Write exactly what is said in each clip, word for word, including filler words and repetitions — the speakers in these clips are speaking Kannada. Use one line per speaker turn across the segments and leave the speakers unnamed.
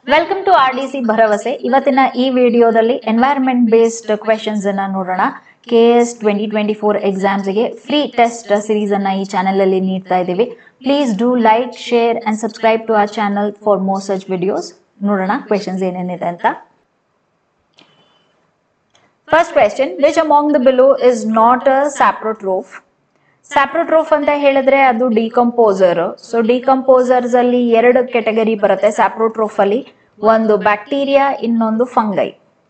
Welcome to R D C Bharavase. ಇವತ್ತಿನ ಈ ವಿಡಿಯೋದಲ್ಲಿ ಎನ್ವೈರನ್ಮೆಂಟ್ ಬೇಸ್ಡ್ ಕ್ವೆಶನ್ಸ್ ಅನ್ನ ನೋಡೋಣ. K S twenty twenty four ಎಕ್ಸಾಮ್ಸ್ಗೆ ಫ್ರೀ ಟೆಸ್ಟ್ ಸಿರೀಸ್ ಅನ್ನ ಈ ಚಾನೆಲ್ ಅಲ್ಲಿ ನೀಡ್ತಾ ಇದ್ದೀವಿ. Please do like, share and subscribe to our channel for more such videos. ನೋಡೋಣ ಕ್ವೆಶನ್ಸ್ ಏನೇನಿದೆ ಅಂತ. First question, which among the below is not a saprotroph? Saprotroph ಅಂತ ಹೇಳಿದ್ರೆ ಅದು ಡಿಕಂಪೋಸರ್. ಸೊ ಡಿಕಂಪೋಸರ್ಸ್ ಅಲ್ಲಿ ಎರಡು ಕೆಟಗರಿ ಬರುತ್ತೆ ಸ್ಯಾಪ್ರೋಟ್ರೋಫ್ ಅಲ್ಲಿ. ಒಂದು ಬ್ಯಾಕ್ಟೀರಿಯಾ, ಇನ್ನೊಂದು ಫಂಗೈ.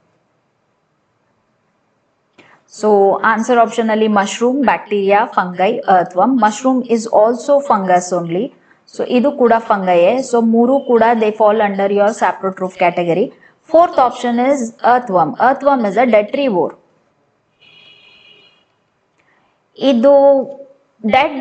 ಸೊ ಆನ್ಸರ್ ಆಪ್ಷನ್ ಅಲ್ಲಿ mushroom, bacteria, fungi, earthworm. Mushroom is also fungus only. So ಇದು ಕೂಡ ಫಂಗೈಯೇ. ಸೊ ಮೂರು ಕೂಡ they fall under your saprotroph category. Fourth option is earthworm. Earthworm is a detritivore. ಇದು ಡೆಡ್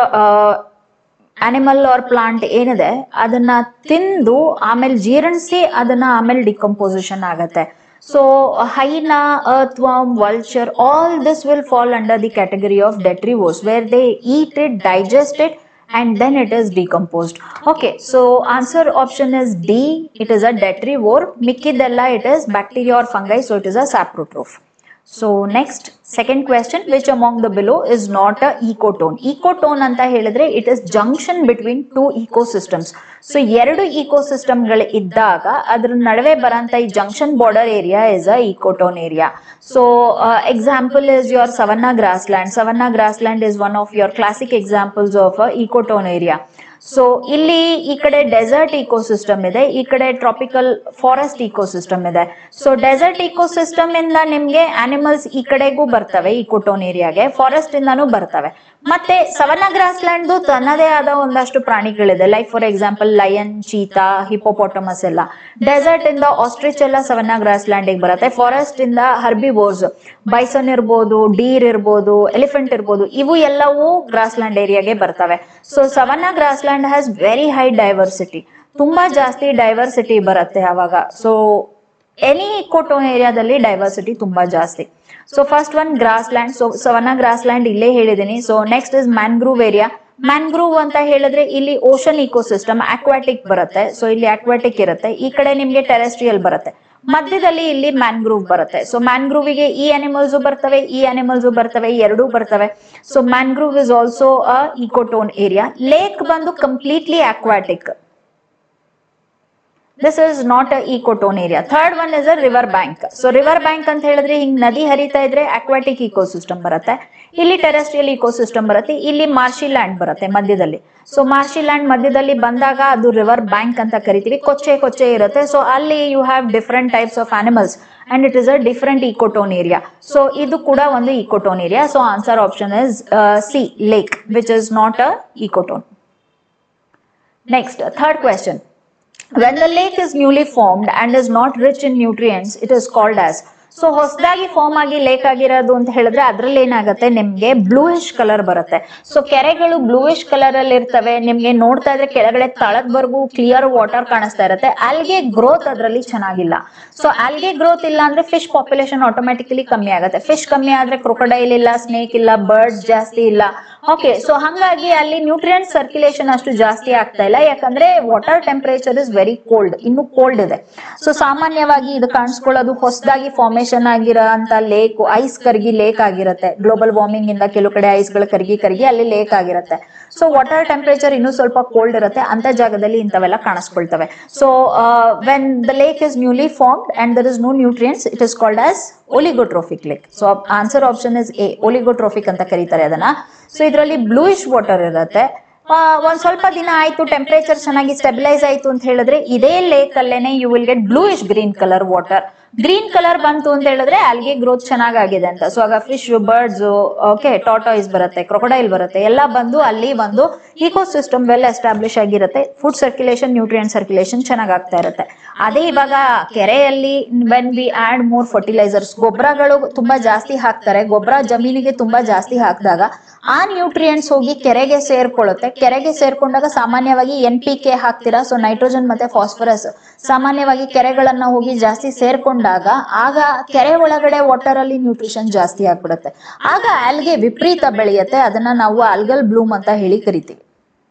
ಅನಿಮಲ್ ಆರ್ ಪ್ಲಾಂಟ್ ಏನಿದೆ ಅದನ್ನ ತಿಂದು ಆಮೇಲೆ ಜೀರ್ಣಿಸಿ ಅದನ್ನ ಆಮೇಲೆ ಡಿಕಂಪೋಸಿಷನ್ ಆಗತ್ತೆ. So hyena, earthworm, vulture, all this will fall under the category of detritivores where they eat it, digest it and then it is decomposed. Okay, so answer option is D. It is a detrivore. Mikkidella it is bacteria or fungi, so it is a saprotroph. So next, second question, which among the below is not a ecotone? Ecotone anta helidre it is junction between two ecosystems. So ಎರಡು ecosystem ಗಳು ಇದ್ದಾಗ ಅದರ ನಡುವೆ ಬರಂತ ಈ junction border area is a ecotone area. So uh, example is your savanna grassland. Savanna grassland is one of your classic examples of a ecotone area. So ಇಲ್ಲಿ ಈ ಕಡೆ ಡೆಸರ್ಟ್ ಇಕೋಸಿಸ್ಟಮ್ ಇದೆ, ಈ ಕಡೆ ಟ್ರಾಪಿಕಲ್ ಫಾರೆಸ್ಟ್ ಇಕೋಸಿಸ್ಟಮ್ ಇದೆ. ಸೊ ಡೆಸರ್ಟ್ ಇಕೋಸಿಸ್ಟಮ್ ಇಂದ ನಿಮ್ಗೆ ಆನಿಮಲ್ಸ್ ಈ ಕಡೆಗೂ ಬರ್ತವೆ ಇಕೋಟೋನ್ ಏರಿಯಾಗೆ, ಫಾರೆಸ್ಟ್ ಇಂದಾನು ಬರ್ತವೆ. ಮತ್ತೆ ಸವನ್ನಾ ಗ್ರಾಸ್ ಲ್ಯಾಂಡ್ ತನ್ನದೇ ಆದ ಒಂದಷ್ಟು ಪ್ರಾಣಿಗಳಿದೆ, like for example lion, cheetah, hippopotamus ಎಲ್ಲ. ಡೆಸರ್ಟ್ ಇಂದ ಆಸ್ಟ್ರಿಚ್ ಎಲ್ಲ ಸವನ್ನಾ ಗ್ರಾಸ್ ಲ್ಯಾಂಡ್ ಬರುತ್ತೆ. ಫಾರೆಸ್ಟ್ ಇಂದ ಹರ್ಬಿವೋರ್ಸ್, ಬೈಸನ್ ಇರ್ಬೋದು, ಡೀರ್ ಇರ್ಬೋದು, ಎಲಿಫೆಂಟ್ ಇರ್ಬೋದು, ಇವು ಎಲ್ಲವೂ ಗ್ರಾಸ್ ಲ್ಯಾಂಡ್ ಏರಿಯಾಗೆ ಬರ್ತವೆ. So savanna gross land has very high diversity, ತುಂಬಾ ಜಾಸ್ತಿ ಡೈವರ್ಸಿಟಿ ಬರುತ್ತೆ ಅವಾಗ. ಸೊ ಎನಿ ಇಕೋಟೋನ್ ಏರಿಯಾದಲ್ಲಿ ಡೈವರ್ಸಿಟಿ ತುಂಬಾ ಜಾಸ್ತಿ. So first one grass land. So savanna gross land ಇಲ್ಲೇ ಹೇಳಿದೀನಿ. So next is mangrove area. Mangrove ಅಂತ ಹೇಳಿದ್ರೆ ಇಲ್ಲಿ ಓಷನ್ ಇಕೋಸಿಸ್ಟಮ್, ಅಕ್ವಾಟಿಕ್ ಬರುತ್ತೆ. ಸೊ ಇಲ್ಲಿ ಅಕ್ವಾಟಿಕ್ ಇರುತ್ತೆ, ಈ ಕಡೆ ನಿಮ್ಗೆ ಟೆರೆಸ್ಟ್ರಿಯಲ್ ಬರುತ್ತೆ, ಮಧ್ಯದಲ್ಲಿ ಇಲ್ಲಿ ಮ್ಯಾಂಗ್ರೂವ್ ಬರುತ್ತೆ. ಸೊ ಮ್ಯಾಂಗ್ರೂವಿಗೆ ಈ ಅನಿಮಲ್ಸ್ ಬರ್ತವೆ, ಈ ಅನಿಮಲ್ಸ್ ಬರ್ತವೆ, ಎರಡೂ ಬರ್ತವೆ. So mangrove is also a ecotone area. Lake ಬಂದು completely aquatic. This is not a ecotone area. Third one is a river bank. So river bank ಅಂತ ಹೇಳಿದ್ರೆ ಹಿಂಗ್ ನದಿ ಹರಿತಾ ಇದ್ರೆ ಅಕ್ವಾಟಿಕ್ ಇಕೋಸಿಸ್ಟಮ್ ಬರುತ್ತೆ, ಇಲ್ಲಿ ಟೆರೆಸ್ಟ್ರಿಯಲ್ ಇಕೋಸಿಸ್ಟಮ್ ಬರುತ್ತೆ, ಇಲ್ಲಿ ಮಾರ್ಷಿ ಲ್ಯಾಂಡ್ ಬರುತ್ತೆ ಮಧ್ಯದಲ್ಲಿ. ಸೊ ಮಾರ್ಷಿ ಲ್ಯಾಂಡ್ ಮಧ್ಯದಲ್ಲಿ ಬಂದಾಗ ಅದು ರಿವರ್ ಬ್ಯಾಂಕ್ ಅಂತ ಕರಿತೀವಿ. ಕೊಚ್ಚೆ ಕೊಚ್ಚೆ ಇರುತ್ತೆ. ಸೊ ಅಲ್ಲಿ you have different types of animals and it is a different ecotone area. So ಇದು ಕೂಡ ಒಂದು ecotone area. So answer option is C, lake, which is not a ecotone. Next, third question. When the lake is newly formed and is not rich in nutrients, it is called as. So ಹೊಸದಾಗಿ ಫಾರ್ಮ್ ಆಗಿ ಲೇಕ್ ಆಗಿರೋದು ಅಂತ ಹೇಳಿದ್ರೆ ಅದ್ರಲ್ಲಿ ಏನಾಗುತ್ತೆ, ನಿಮ್ಗೆ ಬ್ಲೂಯಿಶ್ ಕಲರ್ ಬರುತ್ತೆ. ಸೊ ಕೆರೆಗಳು ಬ್ಲೂಯಿಶ್ ಕಲರ್ ಅಲ್ಲಿ ಇರ್ತವೆ. ನಿಮ್ಗೆ ನೋಡ್ತಾ ಇದ್ರೆ ಕೆಳಗಡೆ ತಳದ್ವರೆಗೂ ಕ್ಲಿಯರ್ ವಾಟರ್ ಕಾಣಿಸ್ತಾ ಇರುತ್ತೆ. ಆಲ್ಗೆ ಗ್ರೋತ್ ಅದ್ರಲ್ಲಿ ಚೆನ್ನಾಗಿಲ್ಲ. ಸೊ ಆಲ್ಗೆ ಗ್ರೋತ್ ಇಲ್ಲ ಅಂದ್ರೆ ಫಿಶ್ ಪಾಪ್ಯುಲೇಷನ್ ಆಟೋಮ್ಯಾಟಿಕಲಿ ಕಮ್ಮಿ ಆಗುತ್ತೆ. ಫಿಶ್ ಕಮ್ಮಿ ಆದ್ರೆ ಕ್ರೊಕೊಡೈಲ್ ಇಲ್ಲ, ಸ್ನೇಕ್ ಇಲ್ಲ, ಬರ್ಡ್ಸ್ ಜಾಸ್ತಿ ಇಲ್ಲ. ಓಕೆ, ಸೊ ಹಂಗಾಗಿ ಅಲ್ಲಿ ನ್ಯೂಟ್ರಿಯೆಂಟ್ ಸರ್ಕ್ಯುಲೇಷನ್ ಅಷ್ಟು ಜಾಸ್ತಿ ಆಗ್ತಾ ಇಲ್ಲ, ಯಾಕಂದ್ರೆ water temperature is very cold, ಇನ್ನು ಕೋಲ್ಡ್ ಇದೆ. ಸೊ ಸಾಮಾನ್ಯವಾಗಿ ಇದು ಕಾಣಿಸ್ಕೊಳ್ಳೋದು ಹೊಸದಾಗಿ ಫಾರ್ಮೇಶನ್ ಆಗಿರೋ ಅಂತ ಲೇಕ್, ಐಸ್ ಕರಗಿ ಲೇಕ್ ಆಗಿರುತ್ತೆ. ಗ್ಲೋಬಲ್ ವಾರ್ಮಿಂಗ್ ಇಂದ ಕೆಲವು ಕಡೆ ಐಸ್ ಗಳು ಕರಗಿ ಕರಗಿ ಅಲ್ಲಿ ಲೇಕ್ ಆಗಿರುತ್ತೆ. ಸೊ ವಾಟರ್ ಟೆಂಪರೇಚರ್ ಇನ್ನೂ ಸ್ವಲ್ಪ ಕೋಲ್ಡ್ ಇರುತ್ತೆ, ಅಂತ ಜಾಗದಲ್ಲಿ ಇಂಥವೆಲ್ಲ ಕಾಣಿಸ್ಕೊಳ್ತವೆ. So when the lake is newly formed and there is no nutrients, it is called as oligotrophic lake. So answer option is A, oligotrophic ಅಂತ ಕರೀತಾರೆ ಅದನ್ನ. ಸೊ ಇದರಲ್ಲಿ ಬ್ಲೂಯಿಶ್ ವಾಟರ್ ಇರುತ್ತೆ. ಒಂದ್ ಸ್ವಲ್ಪ ದಿನ ಆಯ್ತು, ಟೆಂಪರೇಚರ್ ಚೆನ್ನಾಗಿ ಸ್ಟೆಬಿಲೈಸ್ ಆಯ್ತು ಅಂತ ಹೇಳಿದ್ರೆ ಇದೇ ಲೇಕ್ ಅಲ್ಲೇನೆ you will get bluish green colour water. Green colour ಬಂತು ಅಂತ ಹೇಳಿದ್ರೆ ಅಲ್ಗೆ ಗ್ರೋತ್ ಚೆನ್ನಾಗಿದೆ ಅಂತ. ಸೊ ಆಗ ಫಿಶ್, ಬರ್ಡ್ಸ್, ಓಕೆ, ಟಾಟಾಯ್ಸ್ ಬರುತ್ತೆ, ಕ್ರೊಕೊಡೈಲ್ ಬರುತ್ತೆ, ಎಲ್ಲ ಬಂದು ಅಲ್ಲಿ ಒಂದು ಇಕೋಸಿಸ್ಟಮ್ ವೆಲ್ ಎಸ್ಟಾಬ್ಲಿಷ್ ಆಗಿರುತ್ತೆ. ಫುಡ್ ಸರ್ಕ್ಯುಲೇಷನ್, ನ್ಯೂಟ್ರಿಯೆಂಟ್ ಸರ್ಕ್ಯುಲೇಷನ್ ಚೆನ್ನಾಗ್ ಆಗ್ತಾ ಇರುತ್ತೆ. ಅದೇ ಇವಾಗ ಕೆರೆಯಲ್ಲಿ when we add more fertilizers, ಗೊಬ್ಬರಗಳು ತುಂಬಾ ಜಾಸ್ತಿ ಹಾಕ್ತಾರೆ. ಗೊಬ್ಬರ ಜಮೀನಿಗೆ ತುಂಬಾ ಜಾಸ್ತಿ ಹಾಕಿದಾಗ ಆ ನ್ಯೂಟ್ರಿಯೆಂಟ್ಸ್ ಹೋಗಿ ಕೆರೆಗೆ ಸೇರ್ಕೊಳ್ಳುತ್ತೆ. ಕೆರೆಗೆ ಸೇರ್ಕೊಂಡಾಗ ಸಾಮಾನ್ಯವಾಗಿ ಎನ್ ಪಿ ಕೆ ಹಾಕ್ತೀರಾ. ಸೊ ನೈಟ್ರೋಜನ್ ಮತ್ತೆ ಫಾಸ್ಫರಸ್ ಸಾಮಾನ್ಯವಾಗಿ ಕೆರೆಗಳನ್ನ ಹೋಗಿ ಜಾಸ್ತಿ ಸೇರ್ಕೊಂಡಾಗ ಆಗ ಕೆರೆ ಒಳಗಡೆ ವಾಟರ್ ಅಲ್ಲಿ ನ್ಯೂಟ್ರಿಷನ್ ಜಾಸ್ತಿ ಆಗ್ಬಿಡುತ್ತೆ. ಆಗ ಆಲ್ಗೆ ವಿಪರೀತ ಬೆಳೆಯುತ್ತೆ. ಅದನ್ನ ನಾವು ಆಲ್ಗಲ್ ಬ್ಲೂಮ್ ಅಂತ ಹೇಳಿ ಕರಿತೀವಿ.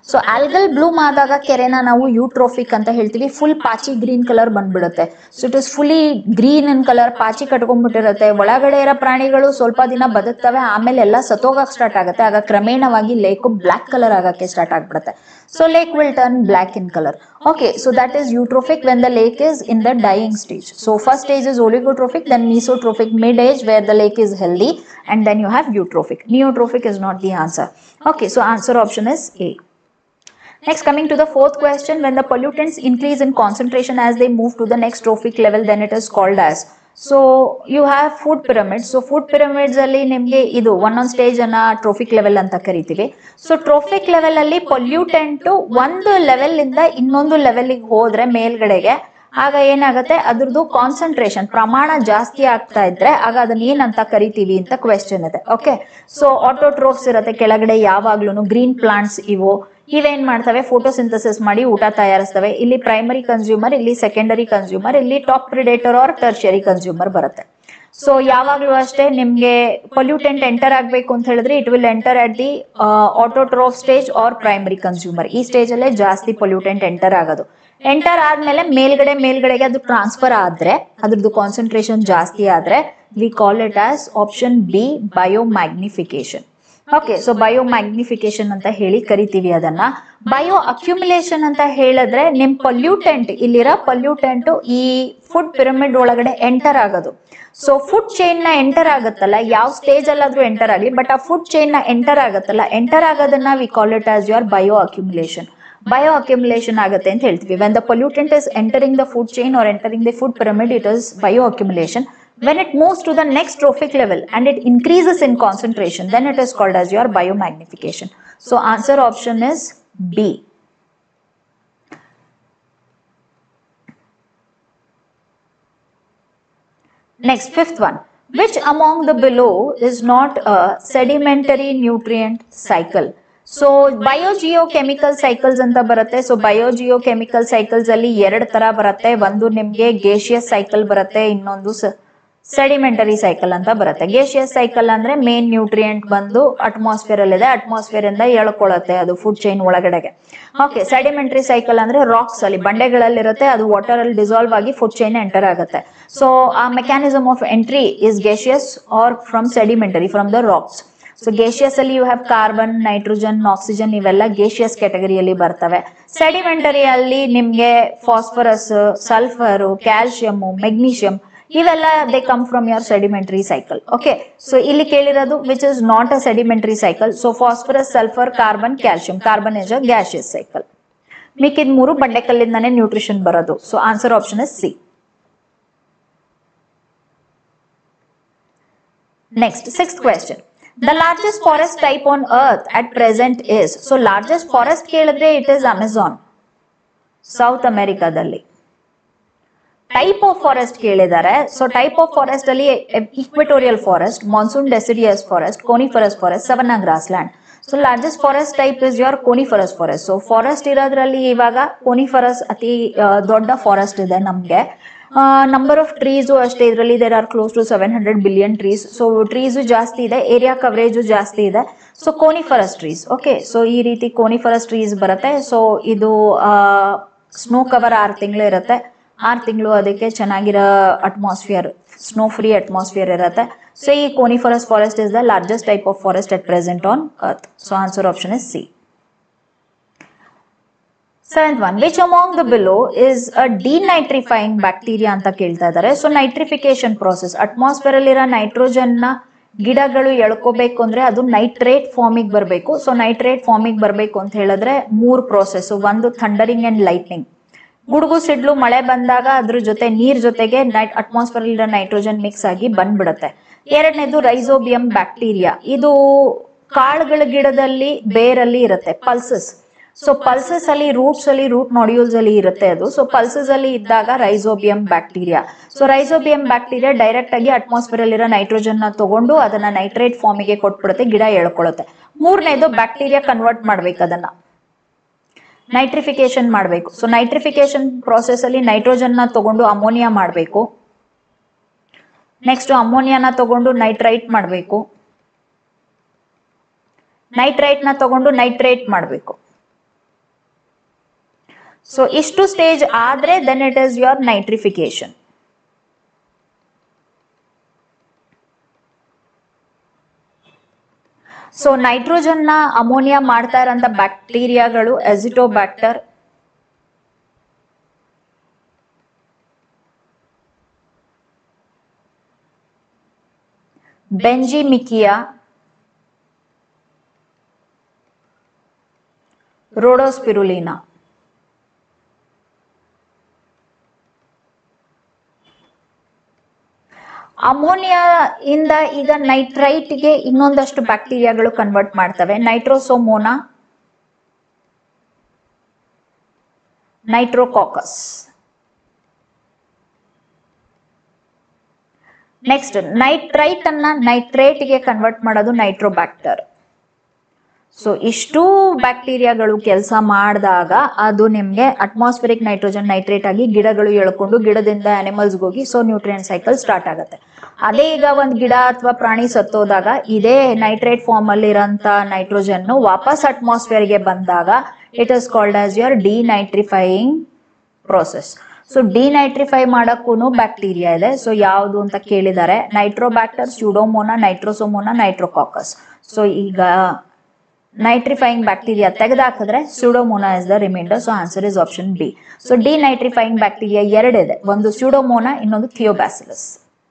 ಸೊ ಆಲ್ಗಲ್ ಬ್ಲೂಮ್ ಆದಾಗ ಕೆರೆನ ನಾವು ಯೂಟ್ರೋಫಿಕ್ ಅಂತ ಹೇಳ್ತೀವಿ. ಫುಲ್ ಪಾಚಿ ಗ್ರೀನ್ ಕಲರ್ ಬಂದ್ಬಿಡುತ್ತೆ. So it is fully green in colour, ಪಾಚಿ ಕಟ್ಕೊಂಡ್ಬಿಟ್ಟಿರುತ್ತೆ. ಒಳಗಡೆ ಇರೋ ಪ್ರಾಣಿಗಳು ಸ್ವಲ್ಪ ದಿನ ಬದುಕ್ತವೆ, ಆಮೇಲೆ ಎಲ್ಲ ಸತ್ತೋಗಕ್ ಸ್ಟಾರ್ಟ್ ಆಗುತ್ತೆ. ಆಗ ಕ್ರಮೇಣವಾಗಿ ಲೇಕ್ ಬ್ಲಾಕ್ ಕಲರ್ ಆಗಕ್ಕೆ ಸ್ಟಾರ್ಟ್ ಆಗ್ಬಿಡುತ್ತೆ. So lake will turn black in colour. Okay, so that is eutrophic when the lake is in the dying stage. So first stage is oligotrophic, then mesotrophic mid age where the lake is healthy, and then you have eutrophic. Neotrophic is not the answer. Okay, so answer option is A. Next, coming to the fourth question, when the pollutants increase in concentration as they move to the next trophic level, then it is called as. So you have food pyramids. So food pyramids ಅಲ್ಲಿ ನಿಮಗೆ ಇದು ಒಂದೊಂದು ಸ್ಟೇಜ್ ಅನ್ನ ಟ್ರೋಫಿಕ್ ಲೆವೆಲ್ ಅಂತ ಕರಿತೀವಿ. ಸೊ ಟ್ರೋಫಿಕ್ ಲೆವೆಲ್ ಅಲ್ಲಿ ಪೊಲ್ಯೂಟೆಂಟ್ ಒಂದು ಲೆವೆಲ್ ಇಂದ ಇನ್ನೊಂದು ಲೆವೆಲ್ಗೆ ಹೋದ್ರೆ ಮೇಲ್ಗಡೆಗೆ, ಆಗ ಏನಾಗುತ್ತೆ, ಅದ್ರದ್ದು ಕಾನ್ಸಂಟ್ರೇಷನ್ ಪ್ರಮಾಣ ಜಾಸ್ತಿ ಆಗ್ತಾ ಇದ್ರೆ ಆಗ ಅದನ್ನ ಏನಂತ ಕರಿತೀವಿ ಅಂತ ಕ್ವೆಶ್ಚನ್ ಇದೆ. ಓಕೆ, ಸೊ ಆಟೋಟ್ರೋಫ್ಸ್ ಇರುತ್ತೆ ಕೆಳಗಡೆ ಯಾವಾಗ್ಲೂ, ಗ್ರೀನ್ ಪ್ಲಾಂಟ್ಸ್ ಇವು ಇವೇನ್ ಮಾಡ್ತವೆ, ಫೋಟೋಸಿಂಥಸಿಸ್ ಮಾಡಿ ಊಟ ತಯಾರಿಸ್ತವೆ. ಇಲ್ಲಿ ಪ್ರೈಮರಿ ಕನ್ಸ್ಯೂಮರ್, ಇಲ್ಲಿ ಸೆಕೆಂಡರಿ ಕನ್ಸ್ಯೂಮರ್, ಇಲ್ಲಿ top predator or tertiary consumer ಬರುತ್ತೆ. ಸೊ ಯಾವಾಗ್ಲೂ ಅಷ್ಟೇ ನಿಮ್ಗೆ ಪೊಲ್ಯೂಟೆಂಟ್ ಎಂಟರ್ ಆಗ್ಬೇಕು ಅಂತ ಹೇಳಿದ್ರೆ it will enter at the autotroph stage or primary consumer. ಈ ಸ್ಟೇಜ್ ಅಲ್ಲೇ ಜಾಸ್ತಿ ಪೊಲ್ಯೂಟೆಂಟ್ ಎಂಟರ್ ಆಗೋದು. ಎಂಟರ್ ಆದ್ಮೇಲೆ ಮೇಲ್ಗಡೆ ಮೇಲ್ಗಡೆಗೆ ಅದು ಟ್ರಾನ್ಸ್ಫರ್ ಆದ್ರೆ, ಅದ್ರದ್ದು ಕಾನ್ಸಂಟ್ರೇಷನ್ ಜಾಸ್ತಿ ಆದ್ರೆ we call it as option B, biomagnification. Okay, so biomagnification ಅಂತ ಹೇಳಿ ಕರಿತೀವಿ ಅದನ್ನ. ಬಯೋ ಅಕ್ಯುಮುಲೇಷನ್ ಅಂತ ಹೇಳಿದ್ರೆ ನಿಮ್ ಪೊಲ್ಯೂಟೆಂಟ್, ಇಲ್ಲಿರೋ ಪೊಲ್ಯೂಟೆಂಟ್ ಈ ಫುಡ್ ಪಿರಮಿಡ್ ಒಳಗಡೆ ಎಂಟರ್ ಆಗೋದು. ಸೊ ಫುಡ್ ಚೈನ್ ನ ಎಂಟರ್ ಆಗುತ್ತಲ್ಲ, ಯಾವ ಸ್ಟೇಜ್ ಅಲ್ಲಾದ್ರೂ ಎಂಟರ್ ಆಗಲಿ, ಬಟ್ ಆ ಫುಡ್ ಚೈನ್ ನ ಎಂಟರ್ ಆಗುತ್ತಲ್ಲ, ಎಂಟರ್ ಆಗೋದನ್ನ we call it as your bioaccumulation. Bioaccumulation ಆಗುತ್ತೆ ಅಂತ ಹೇಳ್ತೀವಿ. When the pollutant is entering the food chain or entering the food pyramid, it is bioaccumulation. When it moves to the next trophic level and it increases in concentration, then it is called as your biomagnification. So answer option is B. Next, fifth one. Which among the below is not a sedimentary nutrient cycle? So biogeochemical cycles ಅಂತ ಬರುತ್ತೆ. ಸೊ ಬಯೋಜಿಯೋಕೆಮಿಕಲ್ ಸೈಕಲ್ಸ್ ಅಲ್ಲಿ ಎರಡು ತರ ಬರುತ್ತೆ. ಒಂದು ನಿಮ್ಗೆ ಗೇಷಿಯಸ್ ಸೈಕಲ್ ಬರುತ್ತೆ, ಇನ್ನೊಂದು ಸೆಡಿಮೆಂಟರಿ ಸೈಕಲ್ ಅಂತ ಬರುತ್ತೆ. ಗೇಷಿಯಸ್ ಸೈಕಲ್ ಅಂದ್ರೆ ಮೇನ್ ನ್ಯೂಟ್ರಿಯೆಂಟ್ ಬಂದು ಅಟ್ಮಾಸ್ಫಿಯರ್ ಅಲ್ಲಿ ಇದೆ, ಅಟ್ಮಾಸ್ಫಿಯರ್ ಇಂದ ಎಳ್ಕೊಳ್ಳುತ್ತೆ ಅದು ಫುಡ್ ಚೈನ್ ಒಳಗಡೆಗೆ. ಓಕೆ, ಸೆಡಿಮೆಂಟರಿ ಸೈಕಲ್ ಅಂದ್ರೆ ರಾಕ್ಸ್ ಅಲ್ಲಿ, ಬಂಡೆಗಳಲ್ಲಿ ಇರುತ್ತೆ, ಅದು ವಾಟರ್ ಅಲ್ಲಿ ಡಿಸಾಲ್ವ್ ಆಗಿ ಫುಡ್ ಚೈನ್ ಎಂಟರ್ ಆಗುತ್ತೆ. ಸೊ ಆ mechanism of entry is gaseous or from sedimentary, from the rocks. So gaseous ಅಲ್ಲಿ you have carbon, nitrogen, oxygen, ಇವೆಲ್ಲ ಗೇಷಿಯಸ್ ಕ್ಯಾಟಗರಿಯಲ್ಲಿ ಬರ್ತವೆ. ಸೆಡಿಮೆಂಟರಿ ಅಲ್ಲಿ ನಿಮ್ಗೆ ಫಾಸ್ಫರಸ್, ಸಲ್ಫರ್, ಕ್ಯಾಲ್ಸಿಯಂ, ಮೆಗ್ನೀಷಿಯಂ ಇವೆಲ್ಲ they come from your sedimentary cycle. Okay, so ಇಲ್ಲಿ ಕೇಳಿರೋದು which is not a sedimentary cycle. So phosphorus, sulphur, carbon, calcium. Carbon is a gaseous cycle. ಮಿಕ್ಕಿದ ಮೂರು ಬಂಡೆಕಲ್ಲಿಂದಾನೆ ನ್ಯೂಟ್ರಿಷನ್ ಬರೋದು. So answer option is C. Next, sixth question. The largest forest type on earth at present is. So largest forest ಕೇಳಿದ್ರೆ it is Amazon, ಸೌತ್ ಅಮೆರಿಕಾದಲ್ಲಿ. ಟೈಪ್ ಆಫ್ ಫಾರೆಸ್ಟ್ ಕೇಳಿದ್ದಾರೆ. ಸೊ ಟೈಪ್ ಆಫ್ ಫಾರೆಸ್ಟ್ ಅಲ್ಲಿ equatorial forest, monsoon deciduous forest, coniferous forest, savanna gross land. So largest forest type is your coniferous forest. So forest ಇರೋದ್ರಲ್ಲಿ ಇವಾಗ ಕೋನಿಫರಸ್ ಅತಿ ದೊಡ್ಡ ಫಾರೆಸ್ಟ್ ಇದೆ ನಮ್ಗೆ. ನಂಬರ್ ಆಫ್ ಟ್ರೀಸು ಅಷ್ಟೇ ಇದರಲ್ಲಿ, there are close to seven hundred billion trees. So trees ಜಾಸ್ತಿ ಇದೆ, ಏರಿಯಾ ಕವರೇಜು ಜಾಸ್ತಿ ಇದೆ. So coniferous trees. Okay, so ಈ ರೀತಿ ಕೋನಿಫರಸ್ ಟ್ರೀಸ್ ಬರುತ್ತೆ. ಸೊ ಇದು ಸ್ನೋ ಕವರ್ ಆರು ತಿಂಗಳು ಇರುತ್ತೆ. ಆರು ತಿಂಗಳು ಅದಕ್ಕೆ ಚೆನ್ನಾಗಿರೋ ಅಟ್ಮಾಸ್ಫಿಯರ್, ಸ್ನೋ ಫ್ರೀ ಅಟ್ಮಾಸ್ಫಿಯರ್ ಇರುತ್ತೆ. ಸೊ ಈ coniferous forest is the largest type of forest at present on earth. So answer option is C. Seventh one, which among the below is a denitrifying bacteria ಅಂತ ಕೇಳ್ತಾ ಇದ್ದಾರೆ. ಸೊ ನೈಟ್ರಿಫಿಕೇಶನ್ ಪ್ರೋಸೆಸ್, ಅಟ್ಮಾಸ್ಫಿಯರ್ ಅಲ್ಲಿರೋ ನೈಟ್ರೋಜನ್ ನ ಗಿಡಗಳು ಎಳ್ಕೋಬೇಕು ಅಂದ್ರೆ ಅದು ನೈಟ್ರೇಟ್ ಫಾರ್ಮಿಗೆ ಬರಬೇಕು. ಸೊ ನೈಟ್ರೇಟ್ ಫಾರ್ಮಿಗೆ ಬರಬೇಕು ಅಂತ ಹೇಳಿದ್ರೆ ಮೂರು ಪ್ರೋಸೆಸ್. ಒಂದು ಥಂಡರಿಂಗ್ ಅಂಡ್ ಲೈಟ್ನಿಂಗ್, ಗುಡುಗು ಸಿಡ್ಲು ಮಳೆ ಬಂದಾಗ ಅದ್ರ ಜೊತೆ ನೀರ್ ಜೊತೆಗೆ ನೈಟ್ ಅಟ್ಮಾಸ್ಫಿಯರ್ ಅಲ್ಲಿರೋ ನೈಟ್ರೋಜನ್ ಮಿಕ್ಸ್ ಆಗಿ ಬಂದ್ಬಿಡುತ್ತೆ. ಎರಡನೇದು ರೈಸೋಬಿಯಂ ಬ್ಯಾಕ್ಟೀರಿಯಾ, ಇದು ಕಾಳುಗಳ ಗಿಡದಲ್ಲಿ ಬೇರಲ್ಲಿ ಇರುತ್ತೆ, ಪಲ್ಸಸ್. ಸೊ ಪಲ್ಸಸ್ ಅಲ್ಲಿ, ರೂಟ್ಸ್ ಅಲ್ಲಿ, ರೂಟ್ ನಾಡ್ಯೂಲ್ಸ್ ಅಲ್ಲಿ ಇರುತ್ತೆ ಅದು. ಸೊ ಪಲ್ಸಸ್ ಅಲ್ಲಿ ಇದ್ದಾಗ rhizobium bacteria. So rhizobium bacteria direct ಆಗಿ ಅಟ್ಮಾಸ್ಫಿಯರ್ ಅಲ್ಲಿರೋ ನೈಟ್ರೋಜನ್ ನ ತಗೊಂಡು ಅದನ್ನ ನೈಟ್ರೇಟ್ ಫಾರ್ಮಿಗೆ ಕೊಟ್ಬಿಡುತ್ತೆ, ಗಿಡ ಎಳ್ಕೊಳ್ಳುತ್ತೆ. ಮೂರನೇದು ಬ್ಯಾಕ್ಟೀರಿಯಾ ಕನ್ವರ್ಟ್ ಮಾಡ್ಬೇಕು, ಅದನ್ನ ನೈಟ್ರಿಫಿಕೇಶನ್ ಮಾಡಬೇಕು. ಸೊ ನೈಟ್ರಿಫಿಕೇಶನ್ ಪ್ರೋಸೆಸ್ ಅಲ್ಲಿ ನೈಟ್ರೋಜನ್ ನ ತಗೊಂಡು ಅಮೋನಿಯಾ ಮಾಡಬೇಕು. ನೆಕ್ಸ್ಟ್ ಅಮೋನಿಯಾನ ತಗೊಂಡು ನೈಟ್ರೈಟ್ ಮಾಡಬೇಕು. ನೈಟ್ರೈಟ್ ನ ತಗೊಂಡು ನೈಟ್ರೇಟ್ ಮಾಡಬೇಕು. ಸೊ ಇಷ್ಟು ಸ್ಟೇಜ್ ಆದ್ರೆ then it is your nitrification. So nitrogen ನ ಅಮೋನಿಯಾ ಮಾಡ್ತಾ ಇರೋಂತ ಬ್ಯಾಕ್ಟೀರಿಯಾಗಳು ಅಜಿಟೋಬ್ಯಾಕ್ಟರ್, ಬೆಂಜಿಮಿಕಿಯಾ, ರೋಡೋಸ್ಪಿರುಲಿನಾ. ಅಮೋನಿಯಾ ಇಂದ ಈಗ ನೈಟ್ರೈಟ್ ಗೆ ಇನ್ನೊಂದಷ್ಟು ಬ್ಯಾಕ್ಟೀರಿಯಾಗಳು ಕನ್ವರ್ಟ್ ಮಾಡ್ತವೆ. Nitrosomonas, Nitrococcus. ನೆಕ್ಸ್ಟ್ ನೈಟ್ರೈಟ್ ಅನ್ನ ನೈಟ್ರೇಟ್ ಗೆ ಕನ್ವರ್ಟ್ ಮಾಡೋದು ನೈಟ್ರೋಬ್ಯಾಕ್ಟರ್. ಸೊ ಇಷ್ಟು ಬ್ಯಾಕ್ಟೀರಿಯಾಗಳು ಕೆಲಸ ಮಾಡಿದಾಗ ಅದು ನಿಮ್ಗೆ ಅಟ್ಮಾಸ್ಫಿರಿಕ್ ನೈಟ್ರೋಜನ್ ನೈಟ್ರೇಟ್ ಆಗಿ ಗಿಡಗಳು ಎಳ್ಕೊಂಡು ಗಿಡದಿಂದ ಅನಿಮಲ್ಸ್ ಹೋಗಿ ಸೊ ನ್ಯೂಟ್ರಿಯೆಂಟ್ ಸೈಕಲ್ ಸ್ಟಾರ್ಟ್ ಆಗುತ್ತೆ. ಅದೇ ಈಗ ಒಂದ್ ಗಿಡ ಅಥವಾ ಪ್ರಾಣಿ ಸತ್ತೋದಾಗ ಇದೇ ನೈಟ್ರೇಟ್ ಫಾರ್ಮ್ ಅಲ್ಲಿ ಇರೋಂತ ನೈಟ್ರೋಜನ್ ವಾಪಸ್ ಅಟ್ಮಾಸ್ಫಿಯರ್ ಗೆ ಬಂದಾಗ it is called as your denitrifying process. So denitrify ಮಾಡಕ್ಕೂ ಬ್ಯಾಕ್ಟೀರಿಯಾ ಇದೆ. ಸೊ ಯಾವುದು ಅಂತ ಕೇಳಿದ್ದಾರೆ, ನೈಟ್ರೋಬ್ಯಾಕ್ಟರ್, ಸ್ಯೂಡೋಮೋನಾ, ನೈಟ್ರೋಸೋಮೋನಾ, ನೈಟ್ರೋಕಾಕಸ್. ಸೊ ಈಗ ನೈಟ್ರಿಫೈಯಿಂಗ್ ಬ್ಯಾಕ್ಟೀರಿಯಾ ತೆಗೆದಾಕಿದ್ರೆ Pseudomonas is the reminder. So answer is option B. So denitrifying bacteria ಎರಡಿದೆ, ಒಂದು ಸ್ಯೂಡೋಮೋನಾ, ಇನ್ನೊಂದು ಥಿಯೋಬ್ಯಾಸಿಲಸ್.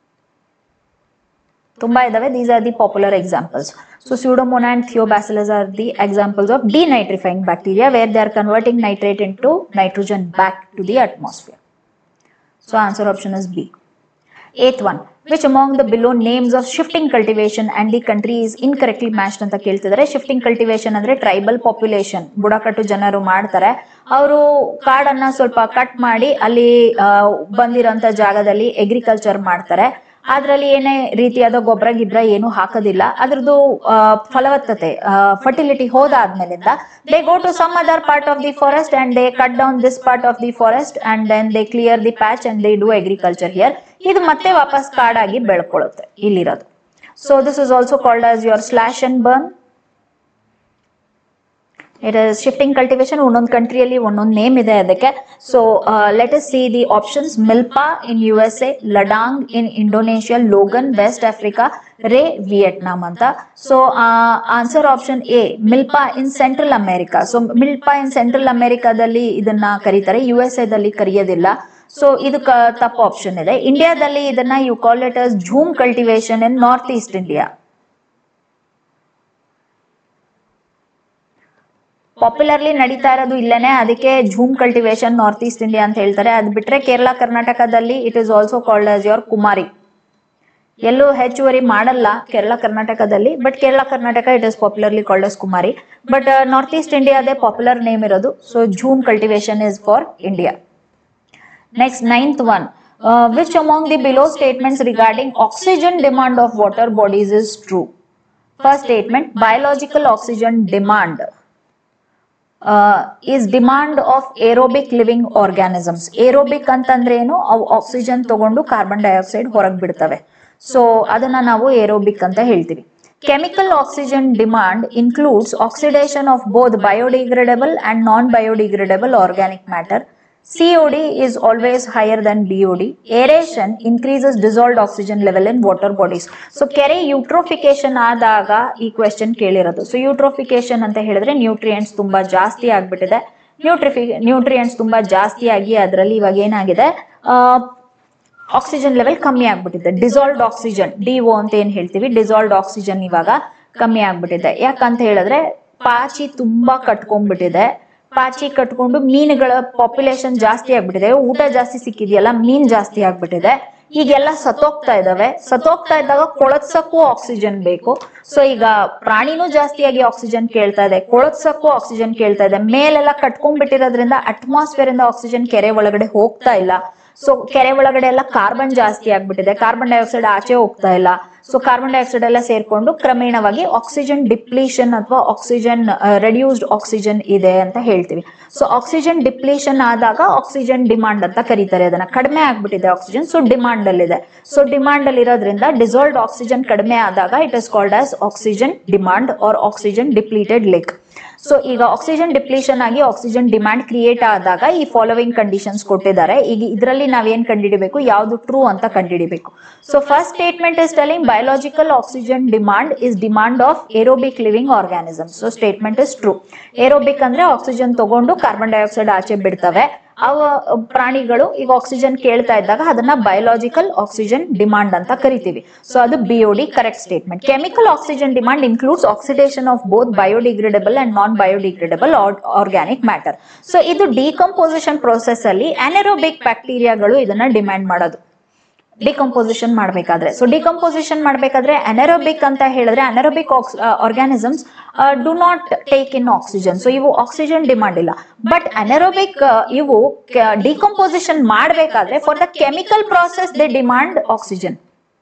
ತುಂಬಾ ಇದಾವೆ. These are the popular examples. So Pseudomonas and Thiobacillus are the examples of denitrifying bacteria where they are converting nitrate into nitrogen back to the atmosphere. So answer option is B. Eighth one, which among the below names of shifting cultivation and the country is incorrectly matched ಅಂತ ಕೇಳ್ತಿದ್ದಾರೆ. ಶಿಫ್ಟಿಂಗ್ ಕಲ್ಟಿವೇಶನ್ ಅಂದ್ರೆ ಟ್ರೈಬಲ್ ಪಾಪ್ಯುಲೇಷನ್, ಬುಡಕಟ್ಟು ಜನರು ಮಾಡ್ತಾರೆ. ಅವರು ಕಾಡನ್ನ ಸ್ವಲ್ಪ ಕಟ್ ಮಾಡಿ ಅಲ್ಲಿ ಬಂದಿರೋಂತ ಜಾಗದಲ್ಲಿ ಅಗ್ರಿಕಲ್ಚರ್ ಮಾಡ್ತಾರೆ. ಅದ್ರಲ್ಲಿ ಏನೇ ರೀತಿಯಾದ ಗೊಬ್ಬರ ಗಿಬ್ರ ಏನು ಹಾಕೋದಿಲ್ಲ. ಅದ್ರದ್ದು ಫಲವತ್ತತೆ ಫರ್ಟಿಲಿಟಿ ಹೋದಾದ್ಮೇಲಿಂದ they go to some other part of the forest and they cut down this part of the forest and then they clear the patch and they do agriculture here. ಇದು ಮತ್ತೆ ವಾಪಸ್ ಕಾಡಾಗಿ ಬೆಳ್ಕೊಳ್ಳುತ್ತೆ ಇಲ್ಲಿರೋದು. So this is also called as your slash and burn. It is shifting cultivation. ಒಂದೊಂದು ಕಂಟ್ರಿಯಲ್ಲಿ ಒಂದೊಂದು ನೇಮ್ ಇದೆ ಅದಕ್ಕೆ. So let us see the options. Milpa in U S A, ladang in Indonesia, Logan West Africa, Ray Vietnam ಅಂತ. So answer option A, milpa in Central America. So milpa in central ಅಮೆರಿಕಾದಲ್ಲಿ ಇದನ್ನ ಕರೀತಾರೆ, ಯು ಎಸ್ ಎದಲ್ಲಿ ಕರೆಯೋದಿಲ್ಲ. ಸೊ ಇದು ತಪ್ಪು ಆಪ್ಷನ್ ಇದೆ. ಇಂಡಿಯಾದಲ್ಲಿ ಇದನ್ನ you call it as jhum cultivation in north east India. Popularly ನಡೀತಾ ಇರೋದು ಇಲ್ಲೇನೆ, ಅದಕ್ಕೆ jhum cultivation north east India ಅಂತ ಹೇಳ್ತಾರೆ. ಅದ್ ಬಿಟ್ರೆ ಕೇರಳ ಕರ್ನಾಟಕದಲ್ಲಿ it is also called as your ಕುಮಾರಿ. ಎಲ್ಲೂ ಹೆಚ್ಚುವರಿ ಮಾಡಲ್ಲ ಕೇರಳ ಕರ್ನಾಟಕದಲ್ಲಿ, but Kerala Karnataka it is popularly called as Kumari. But north east ಇಂಡಿಯಾದೇ ಪಾಪ್ಯುಲರ್ ನೇಮ್ ಇರೋದು. So jhum cultivation is for India. Next, ninth one, uh, which among the below statements regarding oxygen demand of water bodies is true? First statement, biological oxygen demand uh, is demand of aerobic living organisms. Aerobic ಅಂತಂದ್ರೆ ಏನು? ಅವು ಆಕ್ಸಿಜನ್ ತಗೊಂಡು ಕಾರ್ಬನ್ ಡೈಆಕ್ಸೈಡ್ ಹೊರಗೆ ಬಿಡ್ತವೆ. ಸೊ ಅದನ್ನ ನಾವು aerobic ಅಂತ ಹೇಳ್ತೀವಿ. Chemical oxygen demand includes oxidation of both biodegradable and non-biodegradable organic matter. C O D is always higher than D O D. Aeration increases dissolved oxygen level in water bodies. So ಕೆರೆ ಯೂಟ್ರೋಫಿಕೇಶನ್ ಆದಾಗ ಈ ಕ್ವೆಶ್ಚನ್ ಕೇಳಿರೋದು. ಸೊ ಯೂಟ್ರೋಫಿಕೇಶನ್ ಅಂತ ಹೇಳಿದ್ರೆ ನ್ಯೂಟ್ರಿಯೆಂಟ್ಸ್ ತುಂಬಾ ಜಾಸ್ತಿ ಆಗ್ಬಿಟ್ಟಿದೆ. ನ್ಯೂಟ್ರಿಫಿ ನ್ಯೂಟ್ರಿಯೆಂಟ್ಸ್ ತುಂಬಾ ಜಾಸ್ತಿ ಆಗಿ ಅದರಲ್ಲಿ ಇವಾಗ ಏನಾಗಿದೆ, ಆಕ್ಸಿಜನ್ ಲೆವೆಲ್ ಕಮ್ಮಿ ಆಗ್ಬಿಟ್ಟಿದೆ. ಡಿಸಾಲ್ವ್ಡ್ ಆಕ್ಸಿಜನ್, ಡಿ ಒ ಅಂತ ಏನ್ ಹೇಳ್ತೀವಿ, ಡಿಸಾಲ್ವ್ಡ್ ಆಕ್ಸಿಜನ್ ಇವಾಗ ಕಮ್ಮಿ ಆಗ್ಬಿಟ್ಟಿದೆ. ಯಾಕಂತ ಹೇಳಿದ್ರೆ ಪಾಚಿ ತುಂಬಾ ಕಟ್ಕೊಂಡ್ಬಿಟ್ಟಿದೆ. ಪಾಚಿ ಕಟ್ಕೊಂಡು ಮೀನುಗಳ ಪಾಪ್ಯುಲೇಷನ್ ಜಾಸ್ತಿ ಆಗ್ಬಿಟ್ಟಿದೆ. ಊಟ ಜಾಸ್ತಿ ಸಿಕ್ಕಿದೆಯಲ್ಲ, ಮೀನ್ ಜಾಸ್ತಿ ಆಗ್ಬಿಟ್ಟಿದೆ. ಈಗೆಲ್ಲ ಸತ್ತೋಗ್ತಾ ಇದಾವೆ. ಸತ್ತೋಗ್ತಾ ಇದ್ದಾಗ ಕೊಳತ್ಸಕ್ಕೂ ಆಕ್ಸಿಜನ್ ಬೇಕು. ಸೊ ಈಗ ಪ್ರಾಣಿನೂ ಜಾಸ್ತಿಯಾಗಿ ಆಕ್ಸಿಜನ್ ಕೇಳ್ತಾ ಇದೆ, ಕೊಳತ್ಸಕ್ಕೂ ಆಕ್ಸಿಜನ್ ಕೇಳ್ತಾ ಇದೆ. ಮೇಲೆಲ್ಲ ಕಟ್ಕೊಂಡ್ಬಿಟ್ಟಿರೋದ್ರಿಂದ ಅಟ್ಮಾಸ್ಫಿಯರ್ ಇಂದ ಆಕ್ಸಿಜನ್ ಕೆರೆ ಒಳಗಡೆ ಹೋಗ್ತಾ ಇಲ್ಲ. ಸೊ ಕೆರೆ ಒಳಗಡೆ ಎಲ್ಲ ಕಾರ್ಬನ್ ಜಾಸ್ತಿ ಆಗ್ಬಿಟ್ಟಿದೆ, ಕಾರ್ಬನ್ ಡೈಆಕ್ಸೈಡ್ ಆಚೆ ಹೋಗ್ತಾ ಇಲ್ಲ. ಸೊ ಕಾರ್ಬನ್ ಡೈಆಕ್ಸೈಡ್ ಎಲ್ಲ ಸೇರ್ಕೊಂಡು ಕ್ರಮೇಣವಾಗಿ ಆಕ್ಸಿಜನ್ ಡಿಪ್ಲೀಷನ್ ಅಥವಾ ಆಕ್ಸಿಜನ್ ರೆಡ್ಯೂಸ್ಡ್ ಆಕ್ಸಿಜನ್ ಇದೆ ಅಂತ ಹೇಳ್ತೀವಿ. ಸೊ ಆಕ್ಸಿಜನ್ ಡಿಪ್ಲೀಷನ್ ಆದಾಗ ಆಕ್ಸಿಜನ್ ಡಿಮಾಂಡ್ ಅಂತ ಕರೀತಾರೆ. ಅದನ್ನ ಕಡಿಮೆ ಆಗ್ಬಿಟ್ಟಿದೆ ಆಕ್ಸಿಜನ್, ಸೊ ಡಿಮಾಂಡ್ ಅಲ್ಲಿ ಇದೆ. ಸೊ ಡಿಮಾಂಡ್ ಅಲ್ಲಿ ಇರೋದ್ರಿಂದ ಡಿಸಾಲ್ವ್ಡ್ ಆಕ್ಸಿಜನ್ ಕಡಿಮೆ ಆದಾಗ it is called as oxygen demand or oxygen depleted lake. So ಈಗ ಆಕ್ಸಿಜನ್ ಡಿಪ್ಲೀಷನ್ ಆಗಿ ಆಕ್ಸಿಜನ್ ಡಿಮ್ಯಾಂಡ್ ಕ್ರಿಯೇಟ್ ಆದಾಗ ಈ ಫಾಲೋವಿಂಗ್ ಕಂಡೀಷನ್ಸ್ ಕೊಟ್ಟಿದ್ದಾರೆ. ಈಗ ಇದರಲ್ಲಿ ನಾವೇನ್ ಕಂಡುಹಿಡಿಬೇಕು, ಯಾವ್ದು ಟ್ರೂ ಅಂತ ಕಂಡುಹಿಡಿಬೇಕು. So first statement is telling biological oxygen demand is demand of aerobic living organism. So statement is true. Aerobic ಅಂದ್ರೆ ಆಕ್ಸಿಜನ್ ತಗೊಂಡು ಕಾರ್ಬನ್ ಡೈಆಕ್ಸೈಡ್ ಆಚೆ ಬಿಡ್ತವೆ. ಅವ ಪ್ರಾಣಿಗಳು ಈಗ ಆಕ್ಸಿಜನ್ ಕೇಳ್ತಾ ಇದ್ದಾಗ ಅದನ್ನ ಬಯೋಲಾಜಿಕಲ್ ಆಕ್ಸಿಜನ್ ಡಿಮಾಂಡ್ ಅಂತ ಕರಿತೀವಿ. ಸೊ ಅದು BOD correct statement. Chemical oxygen demand includes oxidation of both biodegradable and non biodegradable organic matter. So ಇದು ಡಿಕಂಪೋಸಿಷನ್ ಪ್ರೋಸೆಸ್ ಅಲ್ಲಿ ಅನೆರೋಬಿಕ್ ಬ್ಯಾಕ್ಟೀರಿಯಾಗಳು ಇದನ್ನ ಡಿಮ್ಯಾಂಡ್ ಮಾಡೋದು ಡಿಕಂಪೋಸಿಷನ್ ಮಾಡಬೇಕಾದ್ರೆ. ಸೊ ಡಿಕಂಪೋಸಿಷನ್ ಮಾಡಬೇಕಾದ್ರೆ ಅನೆರೋಬಿಕ್ ಅಂತ ಹೇಳಿದ್ರೆ anaerobic organisms do not take in oxygen. So ಇವು ಆಕ್ಸಿಜನ್ ಡಿಮಾಂಡ್ ಇಲ್ಲ. ಬಟ್ ಅನೆರೋಬಿಕ್ ಇವು ಡಿಕಂಪೋಸಿಷನ್ ಮಾಡಬೇಕಾದ್ರೆ for the chemical process they demand oxygen.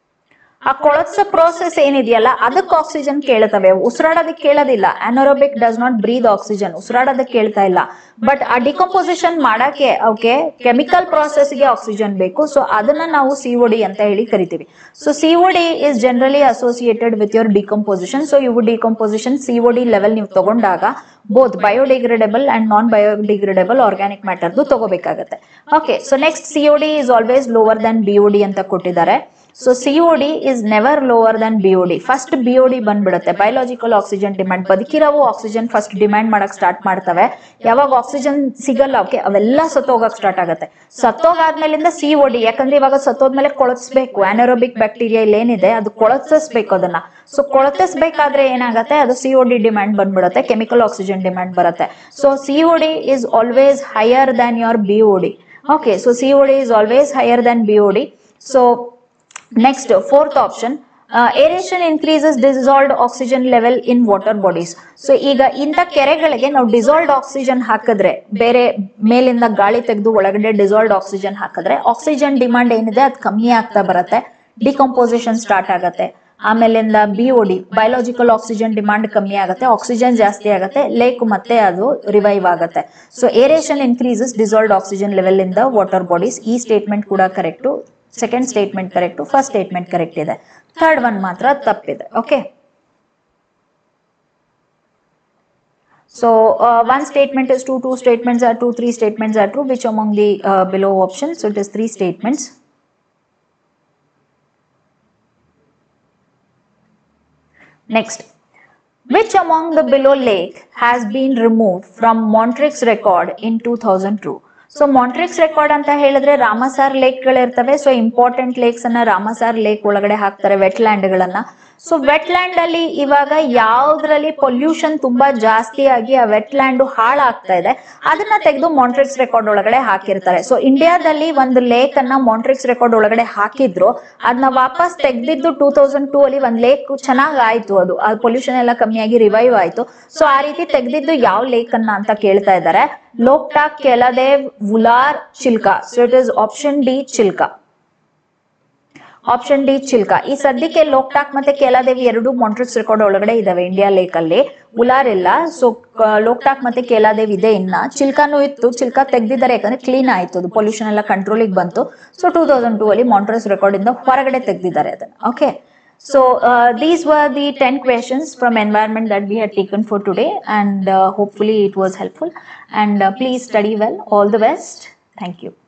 ಆ ಕೊಳತ್ಸ ಪ್ರೋಸೆಸ್ ಏನಿದೆಯಲ್ಲ ಅದಕ್ಕೆ ಆಕ್ಸಿಜನ್ ಕೇಳ್ತವೆ, ಉಸಿರಾಡೋದಕ್ಕೆ ಕೇಳೋದಿಲ್ಲ. Anaerobic does not breathe oxygen, ಉಸಿರಾಡೋದಕ್ಕೆ ಕೇಳ್ತಾ ಇಲ್ಲ. ಬಟ್ ಆ ಡಿಕಂಪೋಸಿಷನ್ ಮಾಡಕ್ಕೆ ಓಕೆ ಕೆಮಿಕಲ್ ಪ್ರಾಸೆಸ್ ಗೆ ಆಕ್ಸಿಜನ್ ಬೇಕು. ಸೊ ಅದನ್ನ ನಾವು ಸಿಒಡಿ ಅಂತ ಹೇಳಿ ಕರಿತೀವಿ. So COD is generally associated with your decomposition. So ಇವು ಡಿಕಂಪೋಸಿಷನ್ ಸಿಒಡಿ ಲೆವೆಲ್ ನೀವು ತಗೊಂಡಾಗ both biodegradable and non biodegradable organic ಮ್ಯಾಟರ್ದು ತಗೋಬೇಕಾಗತ್ತೆ. Okay, so next COD is always lower than BOD ಅಂತ ಕೊಟ್ಟಿದ್ದಾರೆ. So COD is never lower than BOD. First BOD ಬಂದ್ಬಿಡುತ್ತೆ, ಬಯೋಲಾಜಿಕಲ್ ಆಕ್ಸಿಜನ್ ಡಿಮ್ಯಾಂಡ್. ಬದುಕಿರವು ಆಕ್ಸಿಜನ್ ಫಸ್ಟ್ ಡಿಮ್ಯಾಂಡ್ ಮಾಡಕ್ ಸ್ಟಾರ್ಟ್ ಮಾಡ್ತವೆ. ಯಾವಾಗ ಆಕ್ಸಿಜನ್ ಸಿಗಲ್ಲ ಓಕೆ ಅವೆಲ್ಲ ಸತ್ತೋಗಕ್ ಸ್ಟಾರ್ಟ್ ಆಗುತ್ತೆ. ಸತ್ತೋಗಾದ್ಮೇಲಿಂದ ಸಿಒಡಿ, ಯಾಕಂದ್ರೆ ಇವಾಗ ಸತ್ತೋದ್ಮೇಲೆ ಕೊಳಸ್ಬೇಕು. ಅನರೋಬಿಕ್ ಬ್ಯಾಕ್ಟೀರಿಯಾ ಇಲ್ಲಿ ಏನಿದೆ ಅದು ಕೊಳತಿಸ್ಬೇಕು ಅದನ್ನ. ಸೊ ಕೊಳತಿಸ್ಬೇಕಾದ್ರೆ ಏನಾಗುತ್ತೆ, ಅದು ಸಿಒಡಿ ಡಿಮ್ಯಾಂಡ್ ಬಂದ್ಬಿಡುತ್ತೆ, ಕೆಮಿಕಲ್ ಆಕ್ಸಿಜನ್ ಡಿಮ್ಯಾಂಡ್ ಬರುತ್ತೆ. So COD is always higher than your BOD. Okay, so COD is always higher than BOD. So next fourth option, uh, aeration increases dissolved oxygen level in water bodies. So ಈಗ ಇಂಥ ಕೆರೆಗಳಿಗೆ ನಾವು ಡಿಸಾಲ್ವ್ಡ್ ಆಕ್ಸಿಜನ್ ಹಾಕಿದ್ರೆ, ಬೇರೆ ಮೇಲಿಂದ ಗಾಳಿ ತೆಗೆದು ಒಳಗಡೆ ಡಿಸಾಲ್ವ್ಡ್ ಆಕ್ಸಿಜನ್ ಹಾಕಿದ್ರೆ ಆಕ್ಸಿಜನ್ ಡಿಮಾಂಡ್ ಏನಿದೆ ಅದು ಕಮ್ಮಿ ಆಗ್ತಾ ಬರುತ್ತೆ, ಡಿಕಂಪೋಸಿಷನ್ ಸ್ಟಾರ್ಟ್ ಆಗುತ್ತೆ. ಆಮೇಲಿಂದ ಬಿಒಡಿ ಬಯೋಲಾಜಿಕಲ್ ಆಕ್ಸಿಜನ್ ಡಿಮಾಂಡ್ ಕಮ್ಮಿ ಆಗುತ್ತೆ, ಆಕ್ಸಿಜನ್ ಜಾಸ್ತಿ ಆಗುತ್ತೆ, ಲೇಕ್ ಮತ್ತೆ ಅದು ರಿವೈವ್ ಆಗುತ್ತೆ. So aeration increases dissolved oxygen level in the water bodies. ಈ ಸ್ಟೇಟ್ಮೆಂಟ್ ಕೂಡ correct. Second statement correct, first statement correct ಇದೆ, ಥರ್ಡ್ ಒನ್ ಮಾತ್ರ ತಪ್ಪಿದೆ. Okay, so one statement is true, two statements are true, three statements are true. Which among the below option? So it is three statements. Next, which among the below lake has been removed from Montrix record in two thousand two? So Montreux record ಅಂತ ಹೇಳಿದ್ರೆ ರಾಮಸಾರ್ ಲೇಕ್ ಗಳಿರ್ತವೆ. ಸೊ ಇಂಪಾರ್ಟೆಂಟ್ ಲೇಕ್ಸ್ ಅನ್ನ ರಾಮಸಾರ್ ಲೇಕ್ ಒಳಗಡೆ ಹಾಕ್ತಾರೆ, ವೆಟ್ ಲ್ಯಾಂಡ್ ಗಳನ್ನ. ಸೊ ವೆಟ್ ಲ್ಯಾಂಡ್ ಅಲ್ಲಿ ಇವಾಗ ಯಾವ್ದ್ರಲ್ಲಿ ಪೊಲ್ಯೂಷನ್ ತುಂಬಾ ಜಾಸ್ತಿ ಆಗಿ ಆ ವೆಟ್ ಲ್ಯಾಂಡ್ ಹಾಳಾಗ್ತಾ ಇದೆ ಅದನ್ನ ತೆಗೆದು ಮಾಂಟ್ರಿಕ್ಸ್ ರೆಕಾರ್ಡ್ ಒಳಗಡೆ ಹಾಕಿರ್ತಾರೆ. ಸೊ ಇಂಡಿಯಾದಲ್ಲಿ ಒಂದು ಲೇಕ್ ಅನ್ನ ಮಾಂಟ್ರಿಕ್ಸ್ ರೆಕಾರ್ಡ್ ಒಳಗಡೆ ಹಾಕಿದ್ರು, ಅದನ್ನ ವಾಪಸ್ ತೆಗ್ದಿದ್ದು ಟೂ ತೌಸಂಡ್ ಟೂ ಅಲ್ಲಿ ಒಂದ್ ಲೇಕ್ ಚೆನ್ನಾಗ್ ಆಯ್ತು, ಅದು ಆ ಪೊಲ್ಯೂಷನ್ ಎಲ್ಲ ಕಮ್ಮಿಯಾಗಿ ರಿವೈವ್ ಆಯ್ತು. ಸೊ ಆ ರೀತಿ ತೆಗ್ದಿದ್ದು ಯಾವ ಲೇಕ್ ಅನ್ನ ಅಂತ ಕೇಳ್ತಾ ಇದ್ದಾರೆ. Loktak, Keoladeo, Wular, Chilka. So it is option D Chilka. Option D Chilka. ಈ ಸದ್ಯಕ್ಕೆ ಲೋಕ್ಟಾಕ್ ಮತ್ತೆ ಕೇಲಾದೇವಿ ಎರಡು ಮಾಂಟ್ರಿಕ್ಸ್ ರೆಕಾರ್ಡ್ ಒಳಗಡೆ ಇದಾವೆ ಇಂಡಿಯಾ ಲೇಕ್ ಅಲ್ಲಿ, ಉಲಾರ್ ಇಲ್ಲ. ಸೊ ಲೋಕ್ಟಾಕ್ ಮತ್ತೆ ಕೇಲಾದೇವಿ ಇದೆ. ಇನ್ನ ಚಿಲ್ಕಾನು ಇತ್ತು, ಚಿಲ್ಕಾ ತೆಗ್ದಿದ್ದಾರೆ ಯಾಕಂದ್ರೆ ಕ್ಲೀನ್ ಆಯ್ತು, ಅದು ಪೊಲ್ಯೂಷನ್ ಎಲ್ಲ ಕಂಟ್ರೋಲಿಗೆ ಬಂತು. ಸೊ ಟೂ ತೌಸಂಡ್ ಟೂ ಅಲ್ಲಿ ಮಾಂಟ್ರಿಕ್ಸ್ ರೆಕಾರ್ಡ್ ಇಂದ ಹೊರಗಡೆ ತೆಗ್ದಿದ್ದಾರೆ ಅದನ್ನ. Okay, so uh, these were the ten questions from environment that we had taken for today, and uh, hopefully it was helpful, and uh, please study well. All the best. Thank you.